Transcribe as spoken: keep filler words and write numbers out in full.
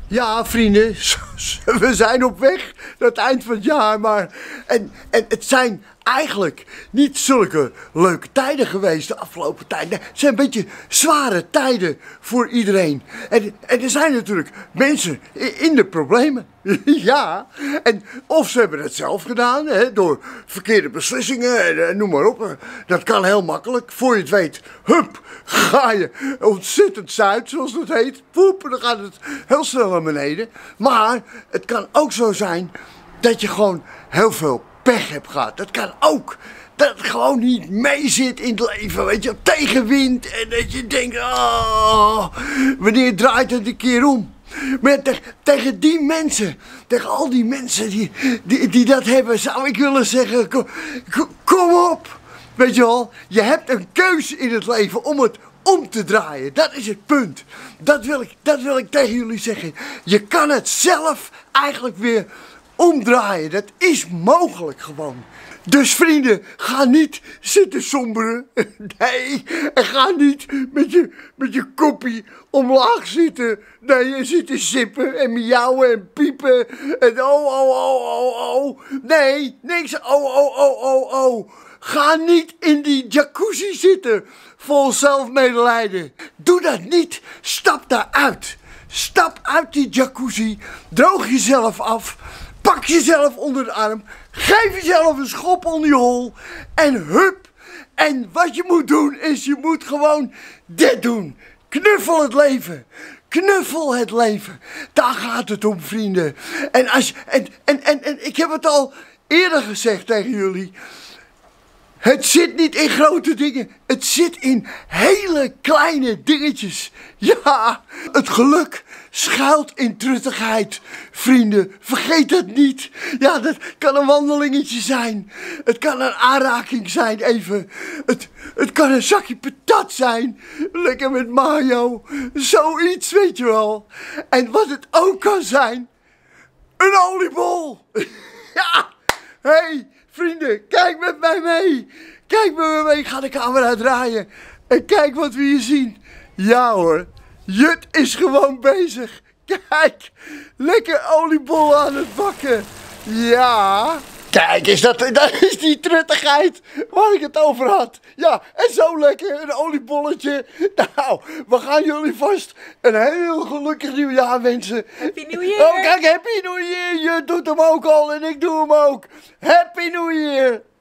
Ja, vrienden, we zijn op weg naar het eind van het jaar, maar... En, en het zijn eigenlijk niet zulke leuke tijden geweest de afgelopen tijd. Nee, het zijn een beetje zware tijden voor iedereen. En, en er zijn natuurlijk mensen in de problemen. Ja, en of ze hebben het zelf gedaan, hè, door verkeerde beslissingen en, en noem maar op. Dat kan heel makkelijk. Voor je het weet, hup, ga je ontzettend zuid, zoals dat heet. Poep, dan gaat het heel snel naar beneden. Maar het kan ook zo zijn dat je gewoon heel veel pech hebt gehad. Dat kan ook. Dat het gewoon niet mee zit in het leven, weet je, tegenwind. En dat je denkt, oh, wanneer draait het een keer om? Maar te, tegen die mensen, tegen al die mensen die, die, die dat hebben, zou ik willen zeggen, kom, kom op. Weet je wel, je hebt een keus in het leven om het om te draaien. Dat is het punt. Dat wil ik, dat wil ik tegen jullie zeggen. Je kan het zelf eigenlijk weer omdraaien. Dat is mogelijk gewoon. Dus vrienden, ga niet zitten somberen. Nee, en ga niet met je, met je koppie omlaag zitten. Nee, en zitten sippen en miauwen en piepen. En oh, oh, oh, oh, oh. Nee, niks. Oh, oh, oh, oh, oh. Ga niet in die jacuzzi zitten, vol zelfmedelijden. Doe dat niet. Stap daaruit. Stap uit die jacuzzi. Droog jezelf af. Pak jezelf onder de arm. Geef jezelf een schop onder je hol. En hup. En wat je moet doen is, je moet gewoon dit doen. Knuffel het leven. Knuffel het leven. Daar gaat het om, vrienden. En, als, en, en, en, en ik heb het al eerder gezegd tegen jullie. Het zit niet in grote dingen, het zit in hele kleine dingetjes. Ja, het geluk schuilt in truttigheid, vrienden. Vergeet dat niet. Ja, dat kan een wandelingetje zijn. Het kan een aanraking zijn, even. Het, het kan een zakje patat zijn. Lekker met mayo. Zoiets, weet je wel. En wat het ook kan zijn, een oliebol. Ja, hé. Hey. Vrienden, kijk met mij mee. Kijk met me mee. Ik ga de camera draaien. En kijk wat we hier zien. Ja hoor, Jut is gewoon bezig. Kijk, lekker oliebol aan het bakken. Ja. Kijk, is dat, dat is die truttigheid waar ik het over had. Ja, en zo lekker, een oliebolletje. Nou, we gaan jullie vast een heel gelukkig nieuwjaar wensen. Happy New Year. Oh, kijk, Happy New Year. Je doet hem ook al en ik doe hem ook. Happy New Year.